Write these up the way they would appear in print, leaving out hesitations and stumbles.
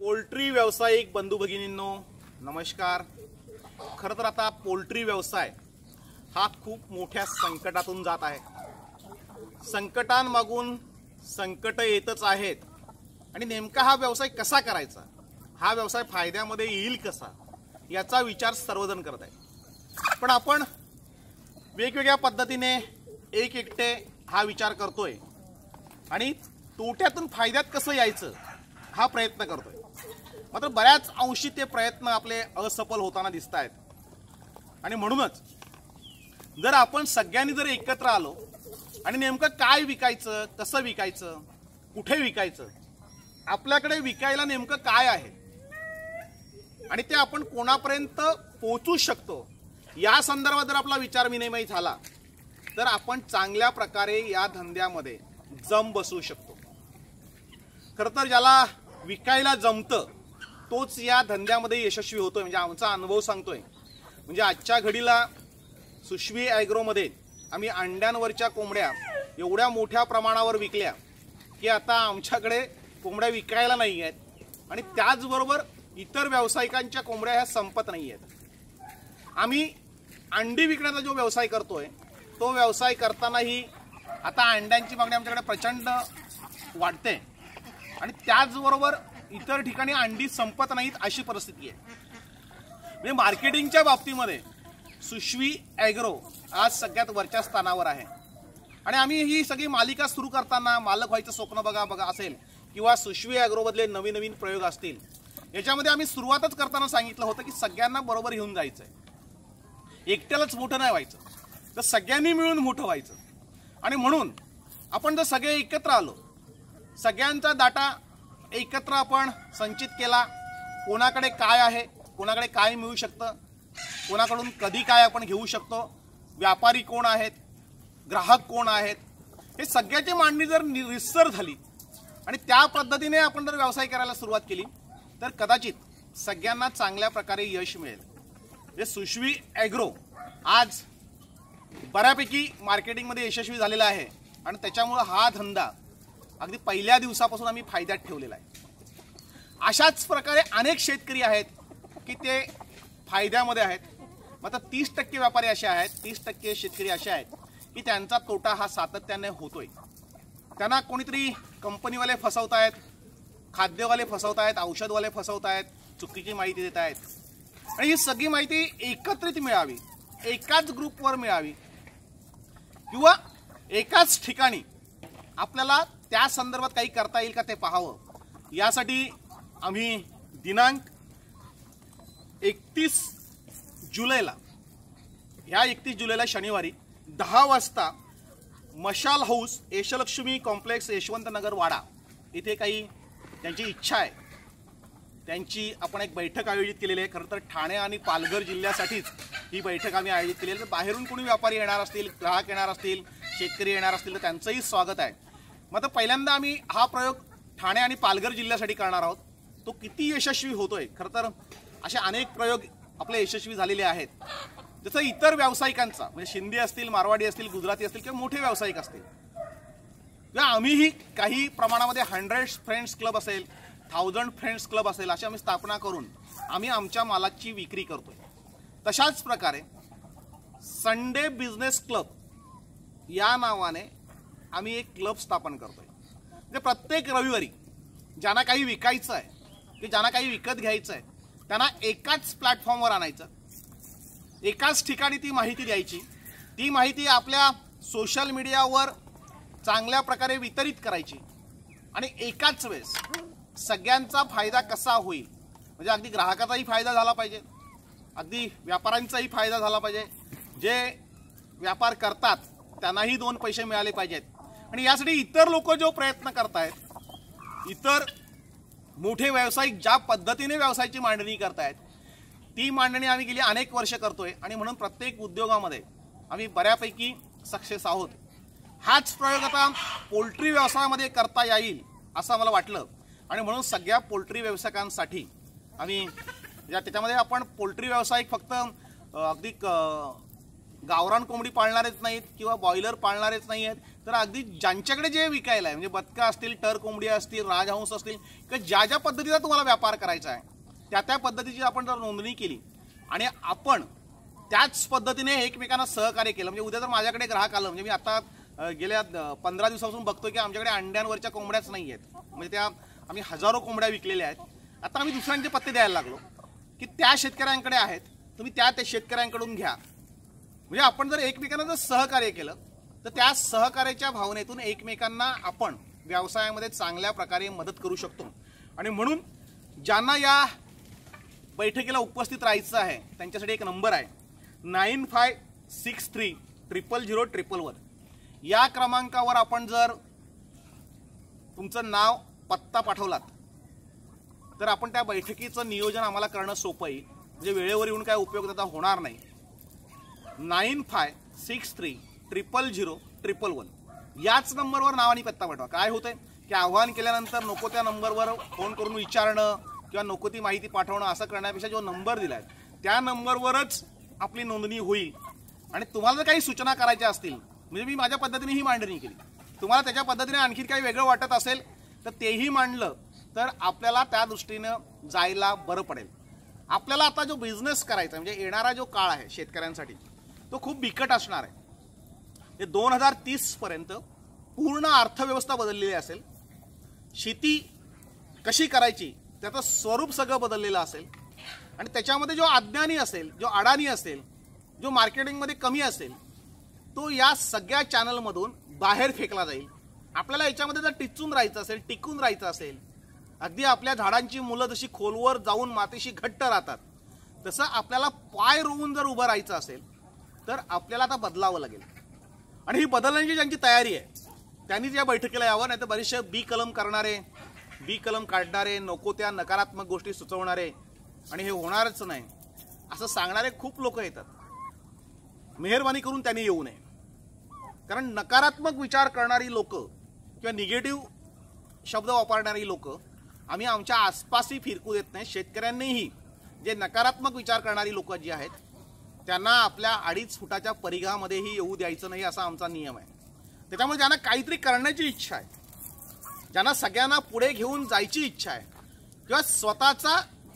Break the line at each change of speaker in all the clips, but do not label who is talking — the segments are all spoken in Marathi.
पोल्ट्री व्यावसायिक बंधू भगिनींनो नमस्कार। खरं तर आता पोल्ट्री व्यवसाय हा खूप मोठ्या संकटातून जात आहे। संकटांमागून संकट येतच आहेत आणि नेमका हा व्यवसाय कसा करायचा, हा व्यवसाय फायद्यामध्ये येईल कसा, याचा विचार सर्वजण करत आहेत। पण आपण वेगवेगळ्या पद्धतीने एक एकटे हा विचार करतोय आणि तोट्यातून फायद्यात कसं यायचं हा प्रयत्न करतोय। मात्र बऱ्याच अंशी ते प्रयत्न आपले असफल होताना दिसत आहेत आणि म्हणूनच जर आपण सगळ्यांनी जर एकत्र आलो आणि नेमकं काय विकायचं, कसं विकायचं, कुठे विकायचं, आपल्याकडे विकायला नेमकं काय आहे आणि ते आपण कोणापर्यंत पोहोचू शकतो या संदर्भात जर आपला विचार विनिमय झाला तर आपण चांगल्या प्रकारे या धंद्यामध्ये जम बसू शकतो। खरं तर ज्याला विकायला जमतं तोच या धंद्यामध्ये यशस्वी होतोय, म्हणजे आमचा अनुभव सांगतोय। म्हणजे आजच्या घडीला सुश्वी ॲग्रोमध्ये आम्ही अंड्यांवरच्या कोंबड्या एवढ्या मोठ्या प्रमाणावर विकल्या की आता आमच्याकडे कोंबड्या विकायला नाही आहेत आणि त्याचबरोबर इतर व्यावसायिकांच्या कोंबड्या ह्या संपत नाही आहेत। आम्ही अंडी विकण्याचा जो व्यवसाय करतोय तो व्यवसाय करतानाही आता अंड्यांची मागणी आमच्याकडे प्रचंड वाढते आणि त्याचबरोबर इतर ठिकाणी अंडी संपत नाहीत अशी परिस्थिती आहे। म्हणजे मार्केटिंगच्या बाबतीमध्ये सुश्वी ॲग्रो आज सगळ्यात वरच्या स्थानावर आहे आणि आम्ही ही सगळी मालिका सुरू करताना मालक व्हायचं स्वप्न बघा असेल किंवा सुश्वी ॲग्रोमधले नवीन नवीन प्रयोग असतील, याच्यामध्ये आम्ही सुरुवातच करताना सांगितलं होतं की सगळ्यांना बरोबर घेऊन जायचं आहे, एकट्यालाच मोठं नाही व्हायचं, तर सगळ्यांनी मिळून मोठं व्हायचं। आणि म्हणून आपण जर सगळे एकत्र आलो, सगळ्यांचा डाटा एकत्र आपण संचित केला, कोणाकडे काय आहे, कोणाकडे काय मिळू शकतं, कोणाकडून कधी काय आपण घेऊ शकतो, व्यापारी कोण आहेत, ग्राहक कोण आहेत, हे सगळ्याची मांडणी जर निस्सर झाली आणि त्या पद्धतीने आपण जर व्यवसाय करायला सुरुवात केली तर कदाचित सगळ्यांना चांगल्या प्रकारे यश मिळेल। म्हणजे सुश्वी ॲग्रो आज बऱ्यापैकी मार्केटिंगमध्ये यशस्वी झालेला आहे आणि त्याच्यामुळे हा धंदा अगदी पहिल्या दिवसापासून आम्ही फायद्यात ठेवलेला आहे। अशाच प्रकारे अनेक शेतकरी आहेत की ते फायद्यामध्ये आहेत, मात्र 30% व्यापारी असे आहेत, 30% शेतकरी असे आहेत की त्यांचा तोटा हा सातत्याने होतोय। त्यांना कोणीतरी कंपनीवाले फसवत आहेत, खाद्यवाले फसवत आहेत, औषधवाले फसवत आहेत, चुकीची माहिती देत आहेत आणि ही सगळी माहिती एकत्रित मिळावी, एकाच ग्रुपवर मिळावी किंवा एकाच ठिकाणी आपल्याला त्या संदर्भात काही करता येईल का ते पाहावं, यासाठी आम्ही दिनांक 31 जुलैला ह्या 31 जुलैला शनिवारी 10 वाजता मशाल हाऊस यशलक्ष्मी कॉम्प्लेक्स यशवंतनगर वाडा इथे काही त्यांची इच्छा आहे, त्यांची आपण एक बैठक आयोजित केलेली आहे। खरं तर ठाणे आणि पालघर जिल्ह्यासाठीच ही बैठक आम्ही आयोजित केलेली आहे। बाहेरून कोणी व्यापारी येणार असतील, ग्राहक येणार असतील, शेतकरी येणार असतील तर त्यांचंही स्वागत आहे। मात्र पहिल्यांदा आम्ही हा प्रयोग ठाणे आणि पालघर जिल्ह्यासाठी करणार आहोत। तो किती यशस्वी होतोय, खरं तर असे अनेक प्रयोग आपले यशस्वी झालेले आहेत, जसं इतर व्यावसायिकांचा म्हणजे शिंदे असतील, मारवाडी असतील, गुजराती असतील किंवा मोठे व्यावसायिक असतील किंवा आम्हीही काही प्रमाणामध्ये 100 फ्रेंड्स क्लब असेल, 1000 फ्रेंड्स क्लब असेल, अशी आम्ही स्थापना करून आम्ही आमच्या मालाची विक्री करतोय। तशाच प्रकारे संडे बिझनेस क्लब या नावाने आम्ही एक क्लब स्थापन करतोय। म्हणजे प्रत्येक रविवारी ज्यांना काही विकायचं आहे की ज्यांना काही विकत घ्यायचं आहे त्यांना एकाच प्लॅटफॉर्मवर आणायचं, एकाच ठिकाणी ती माहिती द्यायची, ती माहिती आपल्या सोशल मीडियावर चांगल्या प्रकारे वितरित करायची आणि एकाच वेळेस सगळ्यांचा फायदा कसा होईल, म्हणजे अगदी ग्राहकाचाही फायदा झाला पाहिजे, अगदी व्यापाऱ्यांचाही फायदा झाला पाहिजे, जे व्यापार करतात त्यांनाही 2 पैसे मिळाले पाहिजेत आणि यासाठी इतर लोक जो प्रयत्न करतायत, इतर मोठे व्यावसायिक ज्या पद्धतीने व्यवसायाची मांडणी करतायत ती मांडणी आम्ही गेली अनेक वर्ष करतोय आणि म्हणून प्रत्येक उद्योगामध्ये आम्ही बऱ्यापैकी सक्सेस आहोत। हाच प्रयोग आता पोल्ट्री व्यवसायामध्ये करता येईल असं मला वाटलं आणि म्हणून सगळ्या पोल्ट्री व्यावसायिकांसाठी आम्ही त्याच्यामध्ये आपण पोल्ट्री व्यावसायिक फक्त अगदी गावरान कोंबडी पाळणारेच नाहीत किंवा बॉयलर पाळणारेच नाही आहेत, तर अगदी ज्यांच्याकडे जे विकायला आहे म्हणजे बदका असतील, टर कोंबडी असतील, राजहंस असतील किंवा ज्या ज्या पद्धतीचा तुम्हाला व्यापार करायचा आहे त्या त्या पद्धतीची आपण जर नोंदणी केली आणि आपण त्याच पद्धतीने एकमेकांना सहकार्य केलं, म्हणजे उद्या जर माझ्याकडे ग्राहक आलं, म्हणजे मी आता गेल्या 15 दिवसापासून बघतोय की आमच्याकडे अंड्यांवरच्या कोंबड्याच नाही आहेत, म्हणजे त्या आम्ही हजारो कोंबड्या विकलेल्या आहेत. आता आम्ही दुसऱ्यांचे पत्ते द्यायला लागलो की त्या शेतकऱ्यांकडे आहेत, तुम्ही त्या शेतकऱ्यांकडून घ्या. म्हणजे आपण जर एकमेकांना जर सहकार्य केलं तर त्या सहकार्याच्या भावनेतून एकमेकांना आपण व्यवसायामध्ये चांगल्या प्रकारे मदत करू शकतो. आणि म्हणून ज्यांना या बैठकीला उपस्थित राहायचं आहे त्यांच्यासाठी एक नंबर आहे 9563000111. या क्रमांकावर आपण जर तुमचं नाव पत्ता पाठवलात तर आपण त्या बैठकीचं नियोजन आम्हाला करणं सोपं आहे, म्हणजे वेळेवर येऊन काय उपयोग त्याचा होणार नाही. 9563000111 याच नंबरवर नाव आणि पत्ता पाठवा. काय होतंय की आव्हान केल्यानंतर नको त्या नंबरवर फोन करून विचारणं किंवा नको ती माहिती पाठवणं असं करण्यापेक्षा जो नंबर दिलाय त्या नंबरवरच आपली नोंदणी होईल. आणि तुम्हाला जर काही सूचना करायच्या असतील, म्हणजे मी माझ्या पद्धतीने ही मांडणी केली, तुम्हाला त्याच्या पद्धतीने आणखी काही वेगळं वाटत असेल तर तेही मांडलं तर आपल्याला त्या दृष्टीनं जायला बरं पडेल. आपल्याला आता जो बिझनेस करायचा म्हणजे येणारा जो काळ आहे शेतकऱ्यांसाठी तो खूप बिकट असणार आहे. 2030 पर्यंत पूर्ण अर्थव्यवस्था बदललेली असेल, शेती कशी करायची त्याचं स्वरूप सगळं बदललेलं असेल आणि त्याच्यामध्ये जो अज्ञानी असेल, जो अडाणी असेल, जो मार्केटिंगमध्ये कमी असेल तो या सगळ्या चॅनलमधून बाहेर फेकला जाईल. आपल्याला याच्यामध्ये जर टिचून राहायचं असेल, टिकून राहायचं असेल, अगदी आपल्या झाडांची मुलं जशी खोलवर जाऊन मातीशी घट्ट राहतात तसं आपल्याला पाय रोवून जर उभं राहायचं असेल तर आपल्याला आता बदलावं लागेल. आणि ही बदलण्याची ज्यांची तयारी आहे त्यांनीच या बैठकीला यावं, नाही तर बरेचसे बी कलम करणारे, बी कलम काढणारे, नको त्या नकारात्मक गोष्टी सुचवणारे आणि हे होणारच नाही असं सांगणारे खूप लोक येतात. मेहरबानी करून त्यांनी येऊ नये, कारण नकारात्मक विचार करणारी लोक किंवा निगेटिव्ह शब्द वापरणारी लोक आम्ही आमच्या आसपासही फिरकू देत नाही. शेतकऱ्यांनीही जे नकारात्मक विचार करणारी लोक जी आहेत त्यांना आपल्या 2.5 फुटाच्या परिघामध्येही येऊ द्यायचं नाही असा आमचा नियम आहे. त्याच्यामुळे ज्यांना काहीतरी करण्याची इच्छा आहे, ज्यांना सगळ्यांना पुढे घेऊन जायची इच्छा आहे किंवा स्वतःचा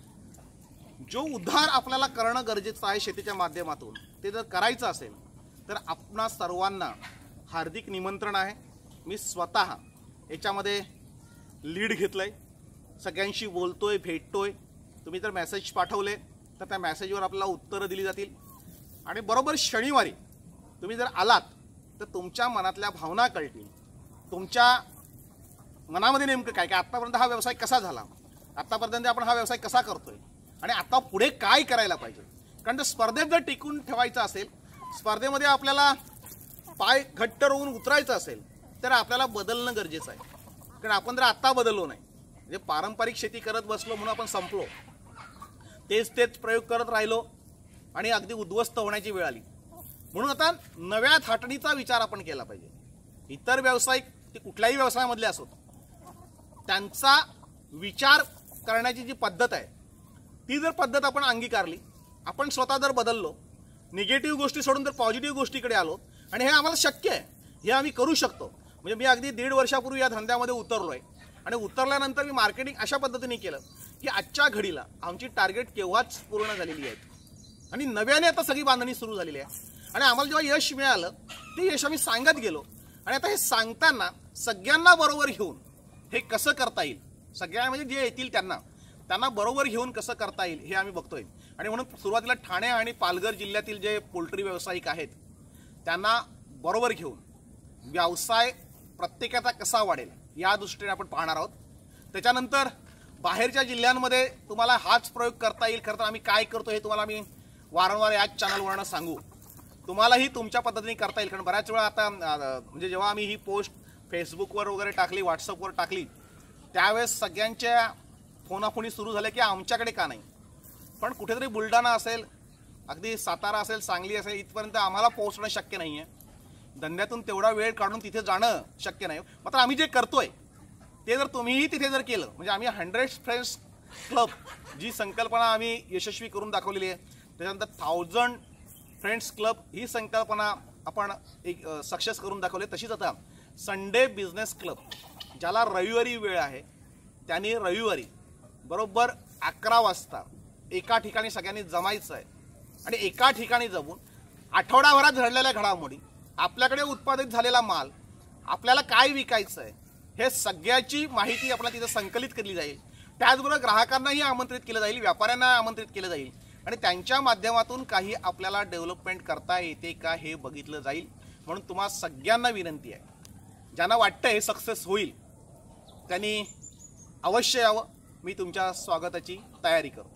जो उद्धार आपल्याला करणं गरजेचं आहे शेतीच्या माध्यमातून ते जर करायचं असेल तर आपणा सर्वांना हार्दिक निमंत्रण आहे. मी स्वतः याच्यामध्ये लीड घेतलंय, सगळ्यांशी बोलतोय, भेटतोय. तुम्ही जर मेसेज पाठवले तर त्या मेसेजवर आपल्याला उत्तरं दिली जातील आणि बरोबर शनिवारी तुम्ही जर आलात तर तुमच्या मनातल्या भावना कळतील. तुमच्या मनामध्ये नेमकं काय की आत्तापर्यंत हा व्यवसाय कसा झाला, आत्तापर्यंत आपण हा व्यवसाय कसा करतोय आणि आता पुढे काय करायला पाहिजे. कारण तर स्पर्धेत जर टिकून ठेवायचं असेल, स्पर्धेमध्ये आपल्याला पाय घट्ट रोवून उतरायचं असेल तर आपल्याला बदलणं गरजेचं आहे. कारण आपण जर आत्ता बदललो नाही, म्हणजे पारंपरिक शेती करत बसलो म्हणून आपण संपलो, तेच प्रयोग करत राहिलो आणि अगदी उद्ध्वस्त होण्याची वेळ आली. म्हणून आता नव्या थाटणीचा विचार आपण केला पाहिजे. इतर व्यावसायिक ते कुठल्याही व्यवसायामधले असोत त्यांचा विचार करण्याची जी पद्धत आहे ती जर पद्धत आपण अंगीकारली, आपण स्वतः जर बदललो, निगेटिव्ह गोष्टी सोडून जर पॉझिटिव्ह गोष्टीकडे आलो आणि हे आम्हाला शक्य आहे, हे आम्ही करू शकतो. म्हणजे मी अगदी 1.5 वर्षापूर्वी या धंद्यामध्ये उतरलो आहे आणि उतरल्यानंतर मी मार्केटिंग अशा पद्धतीने केलं की आजच्या घडीला आमची टार्गेट केव्हाच पूर्ण झालेली आहेत आणि नव्याने आता सगळी बांधणी सुरू झालेली आहे. आणि आम्हाला जेव्हा यश मिळालं ते यश आम्ही सांगत गेलो आणि आता हे सांगताना सगळ्यांना बरोबर घेऊन हे कसं करता येईल, सगळ्या म्हणजे जे येतील त्यांना बरोबर घेऊन कसं करता येईल हे आम्ही बघतोय. आणि म्हणून सुरुवातीला ठाणे आणि पालघर जिल्ह्यातील जे पोल्ट्री व्यावसायिक आहेत त्यांना बरोबर घेऊन व्यवसाय प्रत्येकाचा कसा वाढेल या दृष्टीने आपण पाहणार आहोत. त्याच्यानंतर बाहेरच्या जिल्ह्यांमध्ये तुम्हाला हाच प्रयोग करता येईल, खरं तर आम्ही काय करतो हे तुम्हाला मी वारंवार याच चॅनलवरनं सांगू, तुम्हालाही तुमच्या पद्धतीने करता येईल. कारण बऱ्याच वेळा आता म्हणजे जेव्हा आम्ही ही पोस्ट फेसबुकवर वगैरे टाकली, व्हॉट्सअपवर टाकली त्यावेळेस सगळ्यांच्या फोनाफोनी सुरू झाल्या की आमच्याकडे का नाही. पण कुठेतरी बुलढाणा असेल, अगदी सातारा असेल, सांगली असेल, इथपर्यंत आम्हाला पोहोचणं शक्य नाही आहे. धंद्यातून तेवढा वेळ काढून तिथे जाणं शक्य नाही. मात्र आम्ही जे करतोय ते जर तुम्हीही तिथे जर केलं, म्हणजे आम्ही 100 फ्रेंड्स क्लब जी संकल्पना आम्ही यशस्वी करून दाखवलेली आहे, त्याच्यानंतर 1000 फ्रेंड्स क्लब ही संकल्पना आपण एक सक्सेस करून दाखवली। तशीच आता संडे बिझनेस क्लब, ज्याला रविवारी वेळ आहे त्यांनी रविवारी बरोबर 11 वाजता एका ठिकाणी सगळ्यांनी जमायचं आहे आणि एका ठिकाणी जमून आठवडाभरात घडलेल्या घडामोडी, आपल्याकडे उत्पादित झालेला माल, आपल्याला काय विकायचं आहे हे सगळ्याची माहिती आपल्याला तिथे संकलित केली जाईल। त्याचबरोबर ग्राहकांनाही आमंत्रित केलं जाईल, व्यापाऱ्यांना आमंत्रित केलं जाईल आणि त्यांच्या माध्यमातून काही आपल्याला डेव्हलपमेंट करता येते का हे बघितलं जाईल। म्हणून तुम्हा सगळ्यांना विनंती आहे, ज्यांना वाटतं हे सक्सेस होईल त्यांनी अवश्य यावं। मी तुमच्या स्वागताची तयारी करतो।